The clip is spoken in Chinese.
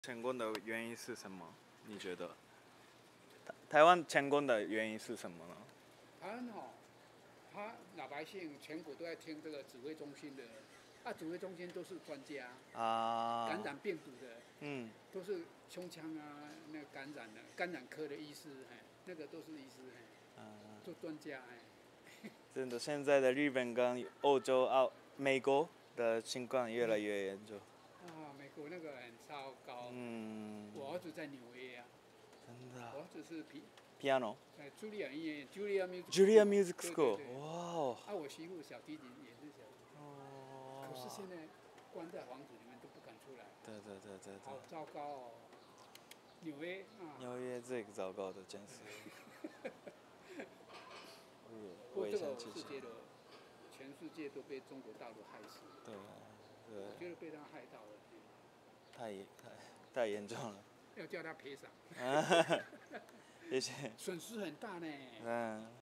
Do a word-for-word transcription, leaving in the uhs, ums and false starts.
成功的原因是什么？你觉得？台台湾成功的原因是什么呢？ 台湾哦，他老百姓全国都在听这个指挥中心的，啊，指挥中心都是专家， 啊， 感染病毒的， 嗯， 都是胸腔啊，那个感染的感染科的医师，哎，那个都是医师，哎，做专家，哎。 真的，现在的日本跟欧洲、澳、美国的情况越来越严重。 啊，美国那个很糟糕。 嗯。 我儿子在纽约啊。 真的。 我儿子是皮。 piano。 在茱莉亚音乐院 ，Julia Music。 Julia Music School。 对对对哇哦。 啊，我媳妇小提琴也是小提琴。哦。可是现在关在房子里面都不敢出来。 对对对对对。 好糟糕哦。纽约啊。 纽约最糟糕的件事。 不过这个世界的，全世界都被中国大陆害死。 对对。 我觉得被他害到了。 太太太严重了。 要叫他赔偿。 谢谢。 损失很大呢。 嗯。